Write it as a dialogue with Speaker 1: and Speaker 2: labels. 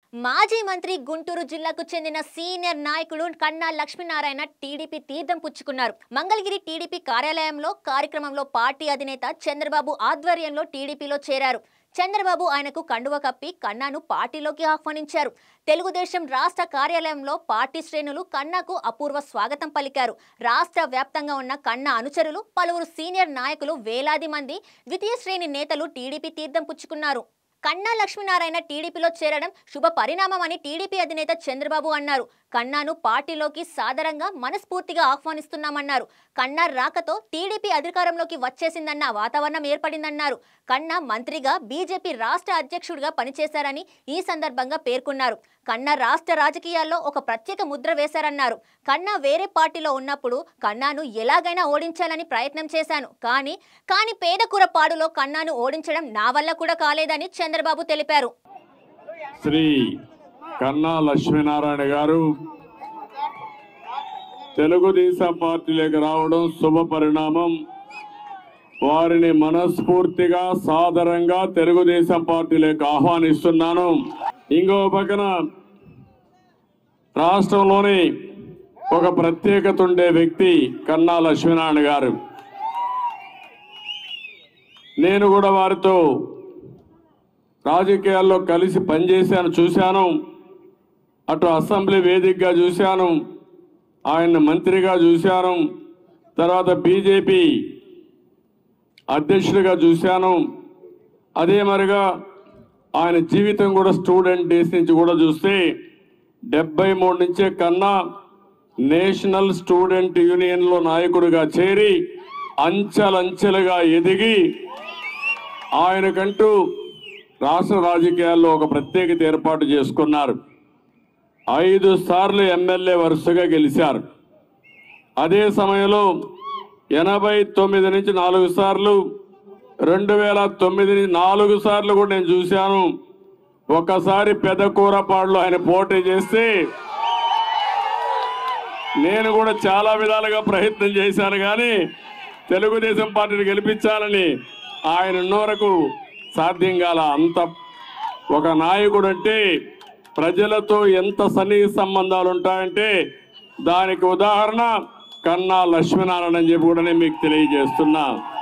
Speaker 1: మాజీ మంత్రి గుంటూరు జిల్లాకు చెందిన సీనియర్ నాయకుడు కన్నా లక్ష్మీనారాయణ టీడీపీ తీర్థం పుచ్చుకున్నారు. మంగళగిరి టీడీపీ కార్యాలయంలో కార్యక్రమంలో పార్టీ అధినేత చంద్రబాబు ఆధ్వర్యంలో టీడీపీలో చేరారు. చంద్రబాబు ఆయనకు కండువ కప్పి కన్నాను పార్టీలోకి ఆహ్వానించారు. తెలుగుదేశం రాష్ట్ర కార్యాలయంలో పార్టీ శ్రేణులు కన్నాకు అపూర్వ స్వాగతం పలికారు. రాష్ట్ర వ్యాప్తంగా ఉన్న కన్నా అనుచరులు, పలువురు సీనియర్ నాయకులు, వేలాది మంది ద్వితీయ శ్రేణి నేతలు టీడీపీ తీర్థం పుచ్చుకున్నారు. కన్నా లక్ష్మీనారాయణ టీడీపీలో చేరడం శుభ పరిణామమని టీడీపీ అధినేత చంద్రబాబు అన్నారు. కన్నాను పార్టీలోకి సాదరంగా మనస్ఫూర్తిగా ఆహ్వానిస్తున్నామన్నారు. కన్నా రాకతో టీడీపీ అధికారంలోకి వచ్చేసిందన్న వాతావరణం ఏర్పడిందన్నారు. కన్నా మంత్రిగా బీజేపీ రాష్ట్ర అధ్యక్షుడిగా పనిచేశారని ఈ సందర్భంగా పేర్కొన్నారు. కన్నా రాష్ట్ర రాజకీయాల్లో ఒక ప్రత్యేక ముద్ర వేశారన్నారు. కన్నా వేరే పార్టీలో ఉన్నప్పుడు కన్నాను ఎలాగైనా ఓడించాలని ప్రయత్నం చేశాను. కానీ పేదకురపాడులో కన్నాను ఓడించడం నా వల్ల కూడా కాలేదని చంద్రబాబు తెలిపారు.
Speaker 2: శ్రీ కన్నా లక్ష్మీనారాయణ గారు తెలుగుదేశం పార్టీలోకి రావడం శుభ పరిణామం. వారిని మనస్ఫూర్తిగా సాదరంగా తెలుగుదేశం పార్టీలోకి ఆహ్వానిస్తున్నాను. ఇంకో పక్కన రాష్ట్రంలోని ఒక ప్రత్యేకత ఉండే వ్యక్తి కన్నా లక్ష్మీనారాయణ గారు. నేను కూడా వారితో రాజకీయాల్లో కలిసి పనిచేశాను, చూశాను. అటు అసెంబ్లీ వేదికగా చూశాను, ఆయన మంత్రిగా చూశాను, తర్వాత బీజేపీ అధ్యక్షుడిగా చూశాను. అదే మరిగా ఆయన జీవితం కూడా స్టూడెంట్ డేస్ నుంచి కూడా చూస్తే 73 నుంచే కన్నా నేషనల్ స్టూడెంట్ యూనియన్లో నాయకుడిగా చేరి అంచెలంచెలుగా ఎదిగి ఆయనకంటూ రాష్ట్ర రాజకీయాల్లో ఒక ప్రత్యేకత ఏర్పాటు చేసుకున్నారు. 5 సార్లు ఎమ్మెల్యే వరుసగా గెలిచారు. అదే సమయంలో 89 నుంచి 4 సార్లు, 2009 నుంచి 4 సార్లు కూడా నేను చూశాను. ఒకసారి పెదకూరపాడులో ఆయన పోటీ చేస్తే నేను కూడా చాలా విధాలుగా ప్రయత్నం చేశాను, కానీ తెలుగుదేశం పార్టీని గెలిపించాలని ఆయన ఉన్న వరకు సాధ్యం కాల. అంత ఒక నాయకుడు అంటే ప్రజలతో ఎంత సన్నిహిత సంబంధాలు ఉంటాయంటే దానికి ఉదాహరణ కన్నా లక్ష్మీనారాయణ అని చెప్పి కూడా నేను మీకు తెలియజేస్తున్నా.